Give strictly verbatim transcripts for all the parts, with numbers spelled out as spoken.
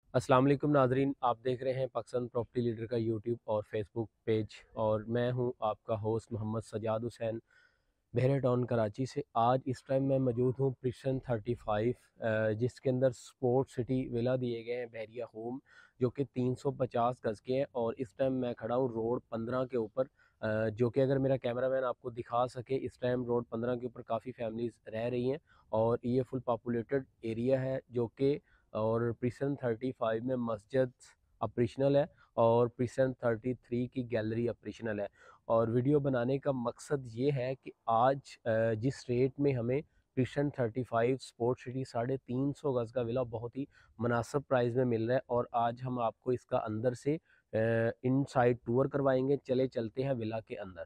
अस्सलाम वालेकुम नाजरीन, आप देख रहे हैं पाकिस्तान प्रॉपर्टी लीडर का यूट्यूब और फेसबुक पेज। और मैं हूं आपका होस्ट मोहम्मद सजाद हुसैन, बहरा टाउन कराची से। आज इस टाइम मैं मौजूद हूं प्रिशन थर्टी फाइव, जिसके अंदर स्पोर्ट सिटी विला दिए गए हैं, बहरिया होम, जो कि तीन सौ पचास गज़ के हैं। और इस टाइम मैं खड़ा हूं रोड पंद्रह के ऊपर, अ, जो कि अगर मेरा कैमरामैन आपको दिखा सके, इस टाइम रोड पंद्रह के ऊपर काफ़ी फैमिलीज़ रह रही हैं और ये फुल पॉपुलेटेड एरिया है। जो कि और प्रिसन थर्टी फाइव में मस्जिद ऑपरेशनल है और प्रिसन थर्टी थ्री की गैलरी ऑपरेशनल है। और वीडियो बनाने का मकसद ये है कि आज अ, जिस रेट में हमें precinct thirty five sport city साढ़े तीन सौ गज़ का विला बहुत ही मुनासिब प्राइस में मिल रहा है, और आज हम आपको इसका अंदर से इनसाइड टूर करवाएंगे। चले चलते हैं विला के अंदर।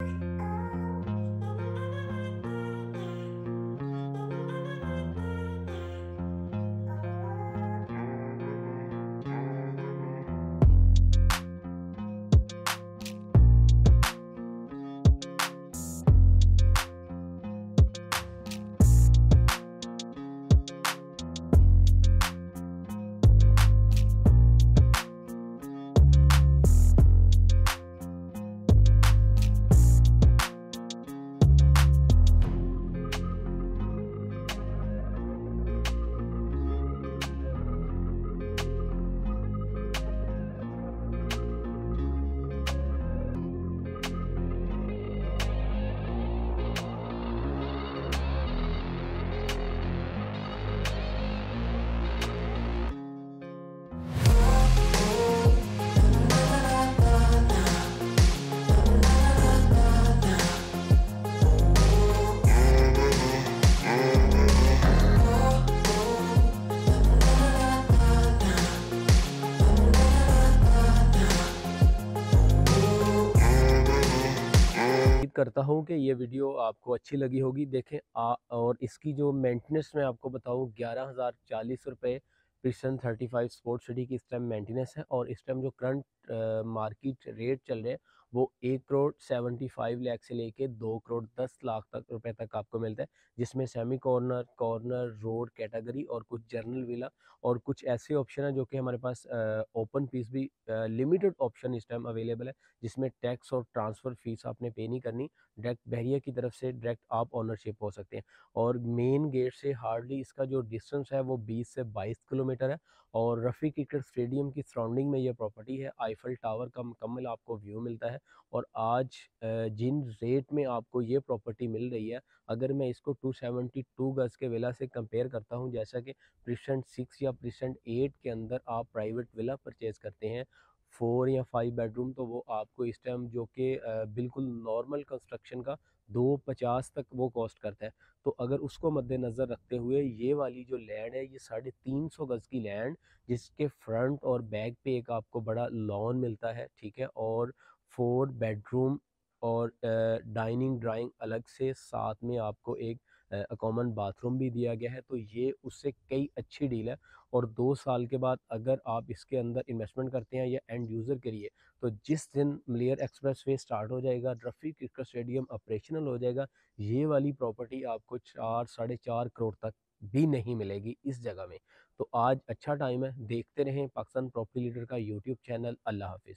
उम्मीद करता हूँ कि ये वीडियो आपको अच्छी लगी होगी। देखें आ, और इसकी जो मेंटेनेंस मैं आपको बताऊँ, ग्यारह हज़ार चालीस रुपये precinct thirty five sport city की इस टाइम मेंटेनेंस है। और इस टाइम जो करंट मार्केट रेट चल रहे हैं वो एक करोड़ सेवेंटी फाइव लाख से लेके दो करोड़ दस लाख तक रुपए तक आपको मिलता है, जिसमें semi corner, corner, road category और कुछ जर्नल विला और कुछ ऐसे ऑप्शन है जो कि हमारे पास ओपन पीस भी लिमिटेड ऑप्शन इस टाइम अवेलेबल है, जिसमें टैक्स और ट्रांसफ़र फीस आपने पे नहीं करनी। डायरेक्ट बहरिया की तरफ से डायरेक्ट आप ऑनरशिप हो सकते हैं। और मेन गेट से हार्डली इसका जो डिस्टेंस है वो बीस से बाईस किलोमीटर है। और रफ़ी क्रिकेट स्टेडियम की सराउंडिंग में ये प्रॉपर्टी है। आईफल टावर का मुकम्मल आपको व्यू मिलता है। और आज अ, जिन रेट में आपको ये प्रॉपर्टी मिल रही है, अगर मैं इसको टू सेवेंटी टू गज़ के विला से कंपेयर करता हूँ, जैसा कि प्रिसेंट सिक्स या प्रिसेंट एट के अंदर आप प्राइवेट विला परचेज़ करते हैं फोर या फाइव बेडरूम, तो वो आपको इस टाइम जो कि अ, बिल्कुल नॉर्मल कंस्ट्रक्शन का दो पचास तक वो कॉस्ट करता है। तो अगर उसको मद्देनज़र रखते हुए ये वाली जो लैंड है, ये साढ़े तीन सौ गज़ की लैंड, जिसके फ्रंट और बैक पे एक आपको बड़ा लॉन मिलता है, ठीक है, और फोर बेडरूम और डाइनिंग ड्राइंग अलग से, साथ में आपको एक कॉमन बाथरूम भी दिया गया है। तो ये उससे कई अच्छी डील है। और दो साल के बाद अगर आप इसके अंदर इन्वेस्टमेंट करते हैं या एंड यूज़र के लिए, तो जिस दिन मलियर एक्सप्रेस वे स्टार्ट हो जाएगा, रफ़ी क्रिकेट स्टेडियम ऑपरेशनल हो जाएगा, ये वाली प्रॉपर्टी आपको चार साढ़े चार करोड़ तक भी नहीं मिलेगी इस जगह में। तो आज अच्छा टाइम है, देखते रहें पाकिस्तान प्रॉपर्टी लीडर का यूट्यूब चैनल। अल्लाह हाफिज़।